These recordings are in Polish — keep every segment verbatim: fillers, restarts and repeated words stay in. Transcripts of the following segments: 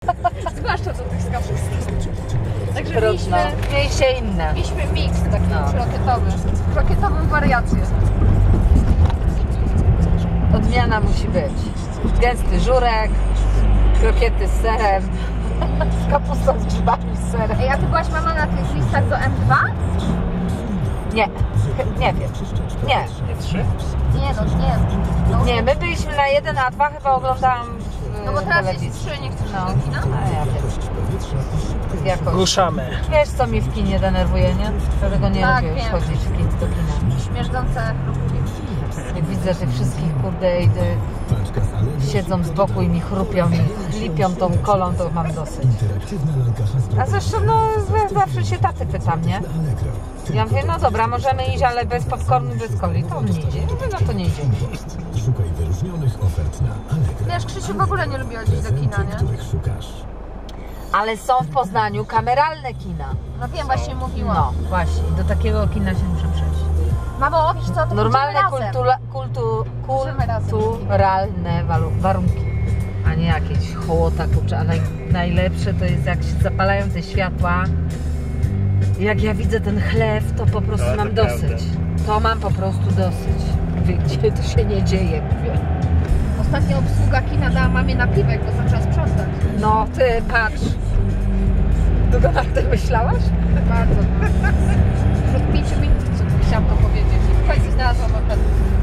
Zwłaszcza do tych skałów. Także Trudno. mieliśmy, Mieliście inne. mieliśmy miks taki No. krokietowy. Krokietową wariację. Odmiana musi być. Gęsty żurek, krokiety z serem, z kapustą, z grzybami, z serem. Ej, a ty byłaś mama na tych listach do M dwa? Nie, nie wiem. Nie. Nie trzy? Nie no, nie. No, Nie, my byliśmy na jeden, a dwa chyba oglądałam w no bo teraz telewizji. jest trzy, nie chcesz No, do kina? a ja wiem. Jakoś. Ruszamy. Wiesz co mi w kinie denerwuje, nie? Dlatego nie Tak, lubię już wiem. chodzić w kin, do kina. Śmierdzące ruchówki. Jak widzę tych wszystkich kurde i ty siedzą z boku i mi chrupią i chlipią tą kolą, to mam dosyć. A zresztą no zawsze się taty pytam, nie? Ja mówię, no dobra, możemy iść, ale bez popcornu, bez coli. To on nie idzie. Ja mówię, no to nie idzie. Szukaj wyróżnionych ofert na Allegro. Wiesz, Krzysiu w ogóle nie lubiła iść do kina, nie? Których szukasz. Ale są w Poznaniu kameralne kina. No wiem, właśnie mówiłam. No, właśnie. Do takiego kina się muszę przejść. Mamo, wiesz co, to Normalne pójdziemy razem. kultura, kultu, Pójdziemy razem. kulturalne walu- warunki, a nie jakieś hołota kurczę. A naj, najlepsze to jest jak się zapalają te światła. Jak ja widzę ten chlew, to po prostu To mam to dosyć. prawda. To mam po prostu dosyć. Mówię, gdzie to się nie dzieje, mówię. Ostatnio obsługa kina dała mamie napiwek, bo zaczęła sprzątać. No ty patrz. Długo nad tym myślałaś? Bardzo. Przed pięciu minut co chciałam to powiedzieć. I w końcu znalazłam okazję.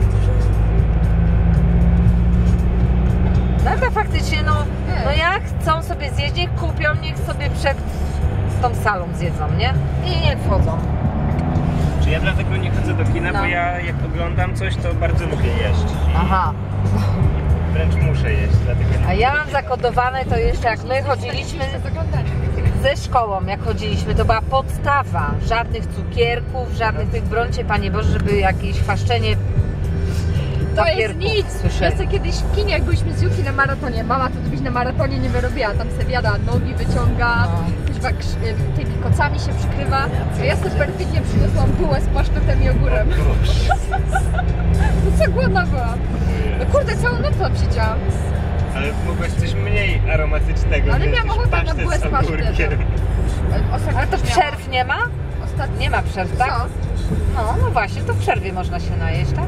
No to faktycznie, no, no jak chcą sobie zjeść, niech kupią, niech sobie przed tą salą zjedzą, nie? I nie wchodzą. Czy ja dlatego nie chodzę do kina, No. bo ja jak oglądam coś, to bardzo lubię jeść. I Aha. wręcz muszę jeść, dlatego nie A ja chodzę mam do kina. zakodowane to jeszcze jak my chodziliśmy Zaglądanie. ze szkołą, jak chodziliśmy, to była podstawa. Żadnych cukierków, żadnych tych, brońcie Panie Boże, żeby jakieś chwaszczenie To jest papierków nic! słyszeli. Ja sobie kiedyś w kinie, jak byliśmy z Juki na maratonie, mama to byś na maratonie nie wyrobiła, tam se wiada, nogi wyciąga, No. kuźwa, krz- y, tymi kocami się przykrywa, a ja sobie perfidnie przyniosłam bułę z pasztetem i ogórem. No co głodna była? No kurde, całą noc tam siedziałam. Ale mogłaś coś mniej aromatycznego. Ale wziąć miałam niż ochotę na pasztet bułę z z ogórkiem. pasztetem. Ostatnio Ale to też miałam. przerw nie ma? Ostatnio. Nie ma przerw, tak? Co? No, no właśnie, to w przerwie można się najeść, tak?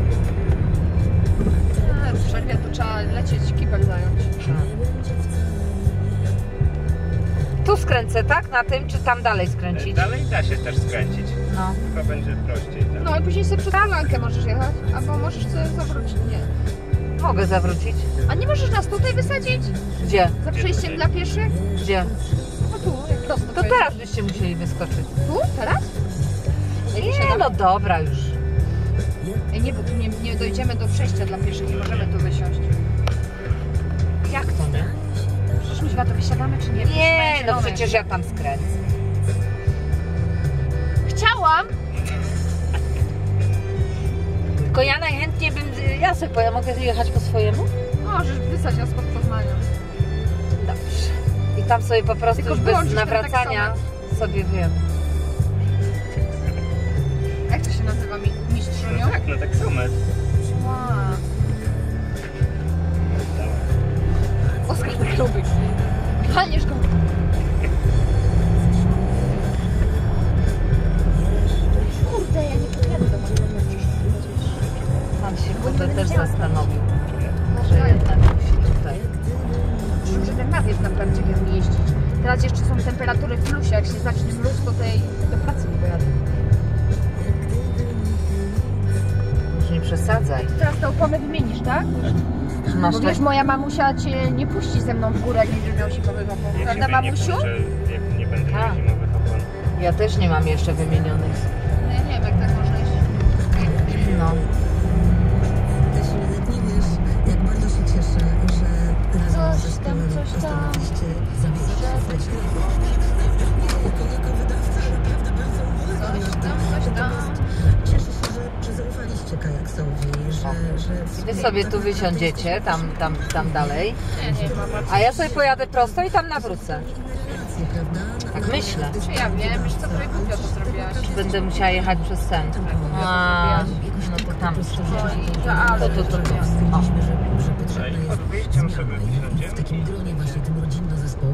A, w przerwie to trzeba lecieć, kibel zająć. Tu skręcę, tak? Na tym, czy tam dalej skręcić? Dalej da się też skręcić. No. Chyba będzie prościej. Tak? No i później sobie przez Polankę możesz jechać, albo możesz sobie zawrócić. Nie. Mogę zawrócić. A nie możesz nas tutaj wysadzić? Gdzie? Za przejściem dla pieszych? Gdzie? No tu, jak prosto. To pojedziesz. teraz byście musieli wyskoczyć. Tu? Teraz? Ej, Nie, siadamy. no dobra już. Ej, nie, bo tu nie, nie dojdziemy do przejścia dla pieszych, nie możemy tu wysiąść. Jak to nie? Przecież myśmy to wysiadamy, czy nie? Nie, no Zielone. przecież ja tam skręcę. Chciałam! Tylko ja najchętniej bym, ja sobie powiem, mogę jechać po swojemu? Możesz wysłać nas pod Poznania. Dobrze. I tam sobie po prostu Tylko już wyłącz bez ten nawracania sobie wiem. Jak to się nazywa? Mi, mistrzunią? Tak, no tak samo. Wow. Oskar tak lubi. Palniesz go. Kurde, ja nie podjadę do mojego Pan się Bo nie kurde będę też wiedziała. zastanowił, No, że jednak musi tutaj. Myślę, że ten nawet na prawdziwym jeździć. Teraz jeszcze są temperatury w plusie, jak się zacznie mróz, to tej do pracy nie pojadę. Już nie przesadzaj. Teraz te opony wymienisz, tak? Masz Bo tak... wiesz, moja mamusia cię nie puści ze mną w górę, jak będziesz miał zimowych opon. Ja Prawda, siebie mamusiu? Nie, puszczę, jak nie będę miał Tak. zimowych opon. Ja też nie mam jeszcze wymienionych. No ja nie wiem, jak tak można jeździć. No. Też nawet nie wiesz, jak bardzo się cieszę, że razem Coś ze tam, zespołem coś tam. postanowiliście zapisać się w lecie. Jako, jako wydawca naprawdę bardzo ubolewam Coś nad tam, tym. coś tam. Cieszę się, że, że zaufaliście kajaksowi, że... że Wy sobie tu wysiądziecie, tam, tam, tam dalej. Nie, nie, mama. A ja sobie pojadę prosto i tam nawrócę. relacje, prawda? Tak myślę. Czy ja wiem, wiesz co, trochę głupio to zrobiłaś. Będę musiała jechać przez sen. A, no to tam. No i za ale. To, to, to, to. O. Że, że potrzebne Pod jest wyjściem sobie zmiana. usiądziemy. W takim gronie właśnie tym rodzinno-zespołowym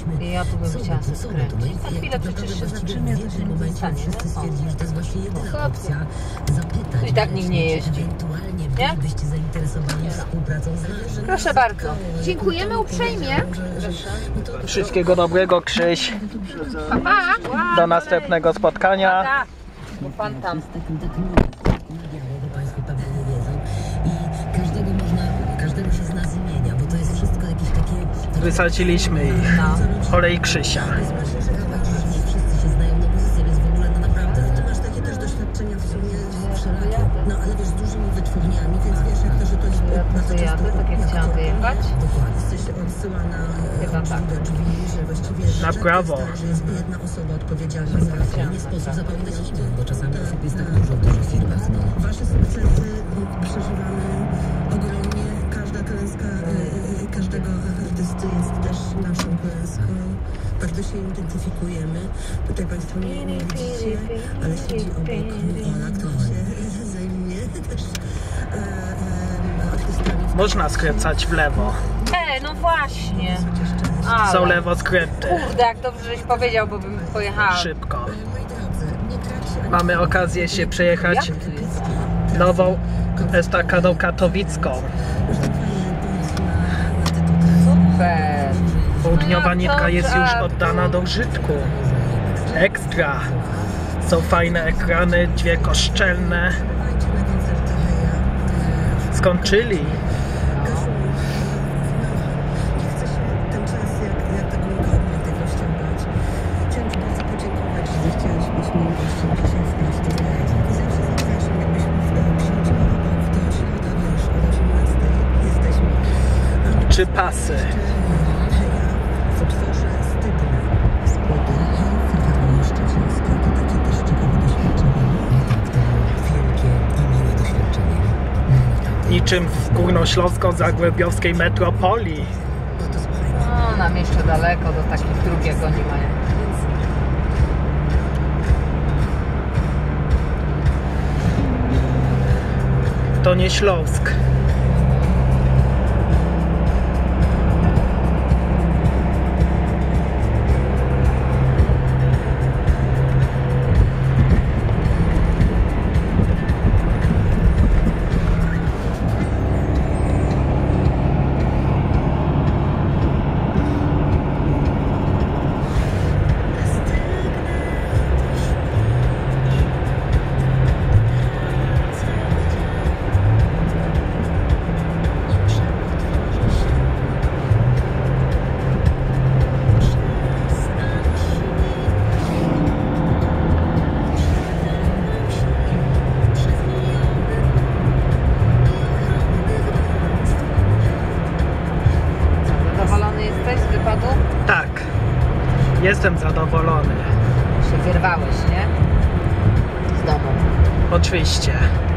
Sprawdziliśmy, I ja tu bym co chciała to- sobie co skręcić. to jest. Za I chwilę tak przecież się naprawdę zatrzymię, w to się jednym nic nie momencie stanie, nie? wszyscy stwierdzili, że to jest właśnie jedyna Chodź. opcja. Zapytać, Tu i tak nikt nie czy jeździ. ewentualnie Nie? bylibyście zainteresowani współpracą z nami. Proszę bardzo. Dziękujemy uprzejmie. Wszystkiego dobrego, Krzyś. Pa, pa. Do następnego spotkania. Tak, bo pan tam. Z takim takim medialnym, bo Państwo pewnie nie wiedzą. I każdego można, każdego się z nas imienia, bo to jest wszystko jakieś takie... takie Wysadziliśmy ich. No. Olej Krzysia. nie wszyscy się znają na pozycji, więc w ogóle no naprawdę. No, ty masz takie też doświadczenia w sumie wszelakie. No ale wiesz, z dużymi wytwórniami, więc wiesz jak to, że to jest Ja tu bardzo wyjadę, często... tak jak chciałam wyjechać. Dokładnie. Jesteś odsyłana Chyba tak. do drzwi, że właściwie... Na że prawo. to jest tak, że jest jedna osoba odpowiedzialna za to. Nie sposób zapominać imion, bo czasami osób jest tak dużo w dużych firmach. No. Wasze sukcesy przeżywamy ogromnie. Każda klęska y, y, każdego artysty jest też naszą klęską. Bardzo się identyfikujemy. Tutaj Państwo nie, nie widzicie, ale siedzi obok Ola, która się zajmuje też e, e, artystami. Można skręcać w lewo. Ej, no właśnie. Ale. Są lewo skręty. Kurde, jak dobrze żeś powiedział, bo bym pojechała. Szybko. Moi drodzy, nie traćcie ani Mamy okazję się przejechać Jak tu jest? nową estakadą katowicką. Super. Południowa No to nitka jest już tak. oddana do użytku. Ekstra. Są fajne ekrany, dwie koszczelne. Skończyli. Nie chce się ten czas jak, jak tego godnie tego ściągać. Chciałam Ci bardzo podziękować, że zechciałaś być moim gościem dzisiaj w Prosto z Gajki. I zawsze zapraszam, jakbyśmy przychodziła obok do środa, wiesz, o osiemnastej jesteśmy. Czy pasy? Heja w utworze Stydne z płyty Hej Filharmonii Szczecińskiej. To takie też ciekawe doświadczenie. Tak, to wielkie i miłe doświadczenie. Niczym w górnośląsko-zagłębiowskiej metropolii. No to słuchaj, No, nam jeszcze daleko do takich dróg jak oni mają. To nie Śląsk. Zadowolony jesteś z wypadu? Tak. Jestem zadowolony. Się wyrwałeś, nie? Z domu. Oczywiście.